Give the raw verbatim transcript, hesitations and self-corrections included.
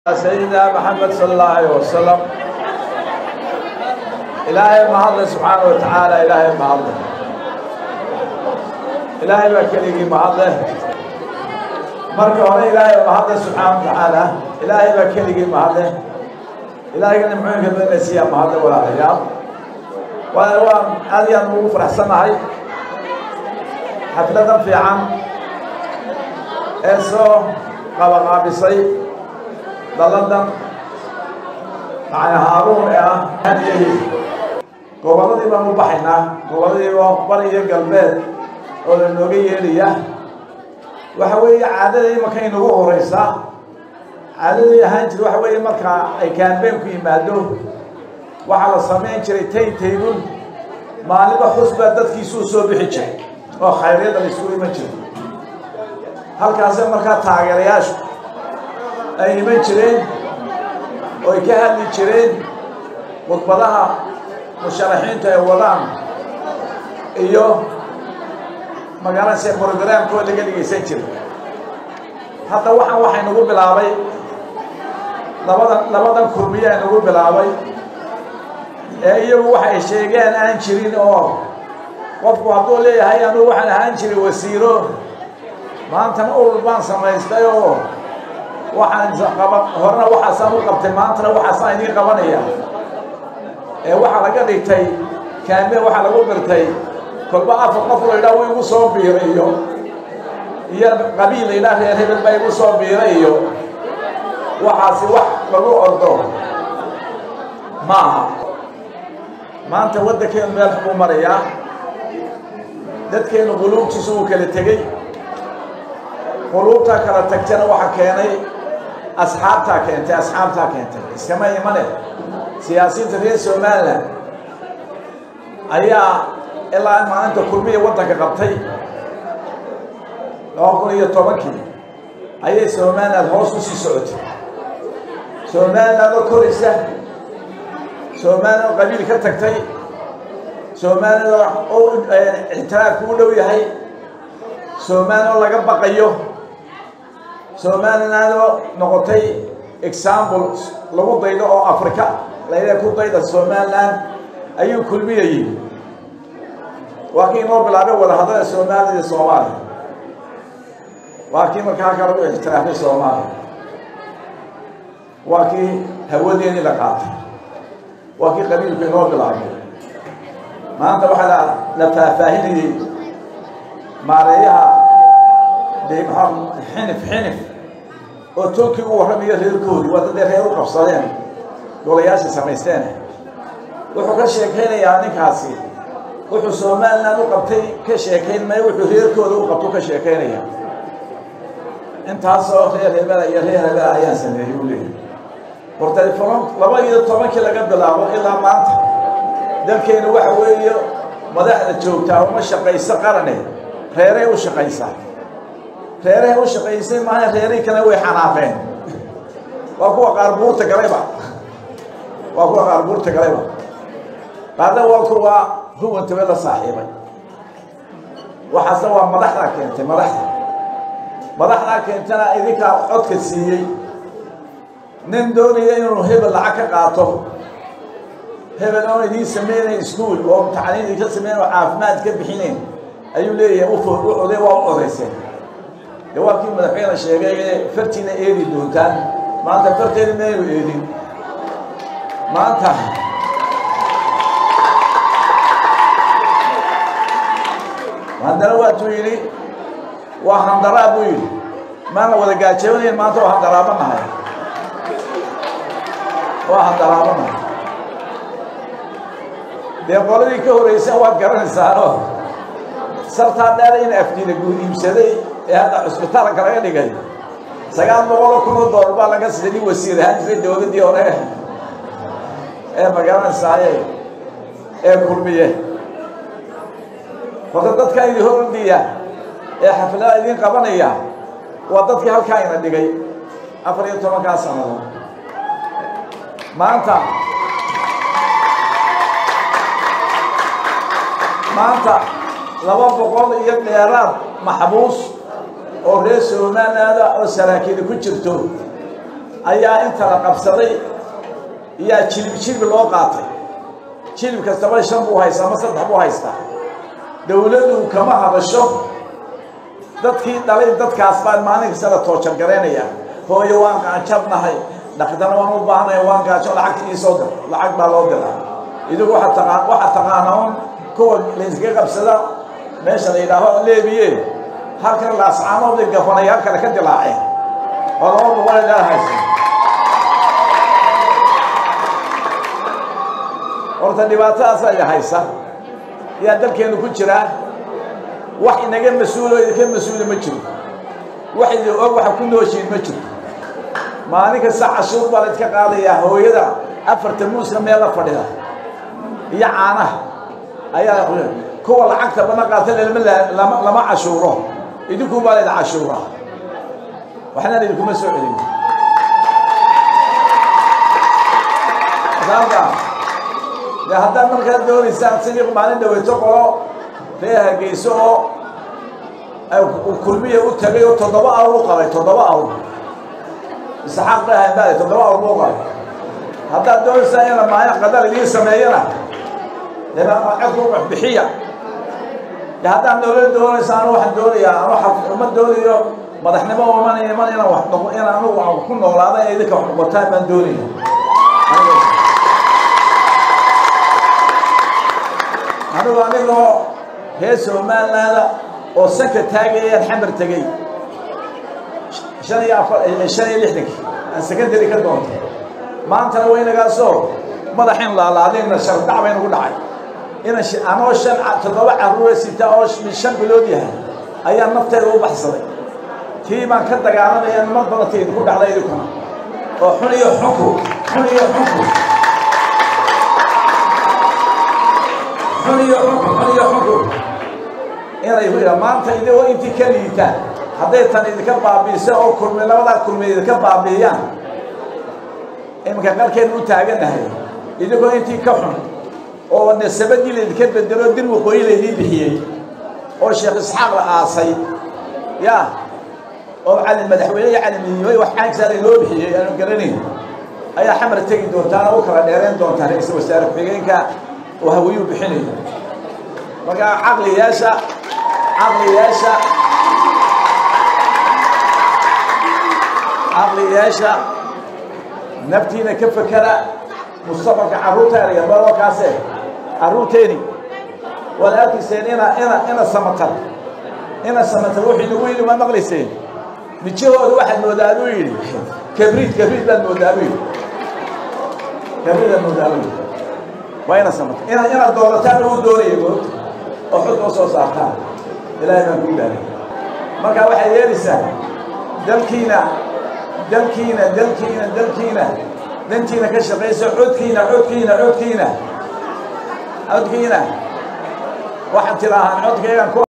سيدنا محمد صلى الله عليه وسلم. إلهي محمد سبحانه وتعالى إلهي محمد إلهي بكليكي محمد مركه هنا إلهي محمد سبحانه وتعالى إلهي بكليكي محمد إلهي كان معين كبير نسيا محمد ولا حياة وأنا هذه أنا مفرح سنة هاي حفلة في عام إسو قبل بصيف لندن مع هارون يا هديه قبلتي ما مبحنا قبلتي ما بريه قلبي ولا نوجي ليه وحوي عادة ما كان ينوه هريسة عادة هانج وحوي ما كان كان بينكم يمادو وعلى سمين شريتين تيبون ما نبغى حسب دت كيسوسو بحجة وخيرية الإسرائيلي ما تشوف هل كاسم مركا تاجرياش أي من شرين ويكهل شرين وقبلها مشارحين تيولان إيوه ما قالن سي برنامج كل اللي قال يسجل حتى واحد واحد نقول بالعربي لبضن لبضن كربية نقول بالعربي أيوه واحد شيء كان أنشرين أو وفقوا هذول هاي أنا واحد هانشري وسيره ما أنت نقول بان سمايستيو واحد قبض هرنا واحد سامو قبض ما أنت واحد صايني قبضنيه واحد لقى تي كان واحد لقى برتي كل بقى فقفوا إلى وين وصوب بيريو هي قبيلة إلى هي هبل بيجوا وصوب بيريو وحاسي واحد لقوا أرضه ما ما أنت ودك الملح ومريا دت كانوا قلوب تسوق كل تجي قلوب تاكل تكتنا واحد كاني أصحاب تاكنت أصحاب تاكنت إسكما يمنه سياسي تريس وماله أيا إلا ما أنت كل مية وضعك قبتي لو أقول يتوبكي أي سومان الهوس وسي سعود سومان هذا كوريسة سومان قبيل كتكتي سومان أو اعتراف كله يهي سومان الله قبق أيوه سومان هذا نقطي example لو ضيده أو أفريقيا لا يكون ضيده سومان لان أيوه كل مية يجي وكين نور بالعربي ولا هذا السومالي الصومالي وكين مكان كانوا يحترفون الصومالي وكين هوديني لقات وكين قبيل في نور بالعربي ما أنت واحد لفافاهني ماريها بيبهم حنف حنف وتوكي وحرمية الكود وتدير هيرو قفصلين دولياش سميستانه وحكش كهنا يعني كاسي wuxuu Soomaaliland u qabtay ka sheekeyn may wuxuu reerkooda u qabto ka sheekeynaya intaas oo reer hebel iyo reer hebel ayaan sameeyay u leeyahay war telefoon laba iyo toban kii laga bilaabo ilaa maanta dalkeena waxa weeyo madaxda joogta oo ma shaqayso qarane reeray u shaqaysa reeray u shaqaysay ma reeray kana way xanaaqeen waa kuwa qaarbuurta galayba waa kuwa qaarbuurta galayba qaarna waa kuwa هو أنت ولا صاحبي وحسوا مدحنا كنت مدحنا مدحنا كنت أنا إذا كعدك السيء نندوني إنه هبل العكا قاطه هبل أنا دي سمينا سكول ومتعلين دي كسمينا عافمات كيف بحينين أيو ليه يوفر روحوا ليه وقعوا رئيسين يواكي مدحين الشيء فرتنا إيدي دوتان ما أنت فرتنا ميلو إيدي ما أنت هندرا واتويلي وهندرا بويلي ما أنا ولا قاتشوني ما تو هندرا بناها وهندرا بناها بيقولوا لي كوريسة وقرن سارو صرت دارين أفتي لقول يمسدي هذا إسبتال كريه لقي سجان بقولوا كنوا ضربة لقى سيدي وسير هنزل دولة ديونه إيه مقرن سايه إيه كربيه وقدت كاين يهون ديا يا حفلة يدين قبنية وقدت كهال كاين دقي أفريقيا توما كاسمه ما أنت ما أنت لو بقول يبني يراد محبوس أو رئيس ومان هذا أو سراكين كتشرتو ayaa inta la qabsaday yaa jilib jilib loo qaatay jilib kastaba shan buu haystaa ama saddex buu haystaa dawladdu kama hadasho dadkii dhalay dadkaas baa maalin kasta la toojan gareynaya hooyo waan qaanjabnahay dhaqdana waan u baahanahay waan gaajo lacag ii soo dir lacag baa loo diraa idigu waxa taqaan waxa taqaanoon kuwa leeska qabsada meesha la yiraahdo leebiye halkan la ascaanood ee gafanaya kala ka dilaacay oo loo boqol haysan horta dhibaatadaas ay haysa yaa dalkeenu ku jira wax inaga mas'uul oo ka mas'uul ma jiro wax idin og waxa ku nooshiin ma jiro maalin kasta cashuur baa la iska qaadaya hooyada afarta muusna meel la fadhida iyo caanaha ayaa kuwa lacagta bana qaata lama lama cashuuro idinku baa la cashuura waxna idinku ma soo celin sababta ya hadda marka doonaysan sidii maalin dhaweeyo qolo reeha geyso ay kulmiye u tagay oo toddoba awr u qabay toddoba awr saxaaq baa hadda toddoba awr u qabay hadda doonaysan in ma ay qadar idin sameeyana lana aqoon wax bixiya ya hadda dawlad doonaysan wax doonaya wax uma doonayo madaxnimo oo man man ina wax noqo ina anu ku noolaada idinka wax noqotaa baan doonayo anu anigo heeso maalada oo sanka taagayeen xamar tagay shan iyo afar shan iyo lixdan aan secondary ka doonto maanta way naga soo madaxin la laadeen shar dacween ugu dhacay ina anoo shan toddoba caruur sita oo shan bilood yahay ayaa nafteeda u baxsaday tii baan ka dagaalamay mar badatay ku dhacday idinku oo xun iyo xunku xun iyo xunku xun iyo xunku xun iyo xunku inay wada maanta idoo intii ka liitaan hadday tan idinka baabiiso oo kulmay labada kulmay idinka baabiyaan imka qarkeen u taaganahay idoo intii ka xun oo nasabadii idinka bedelo dir waqooyi leedii bixiyay oo sheekh isxaaq la aasay ya oo cali madaxweyne cali midnimo wax aan saaray loo bixiyay aan garanay ayaa xamar tagi doontaan oo kala dheereen doontaan ra'iisul wasaare ku-xigeenka oo hawiyu bixinay marka aqliyaasha aqliyaasha aqliyaasha naftiina ka fakara mustaqbalka caruurta iyo baro kaase caruurteeni walaalkiiseen ina ina ina samatar ina samatar wixii lagu yiri ma maqliseen mijahooda waxa moodaa uu yiri kabriid kabriid baa moodaa uu yiri kabriid moodaa uu yiri wayna samatar ina ina dowlataan uu doonayo oo xud soo saartaa ilaahay ma ku ilaalin marka waxa yeelaysaa dalkiina dalkiina dalkiina dalkiina dantiina ka shaqeyso codkiina codkiina codkiina codkiina waxaan tiraahaan codkaygan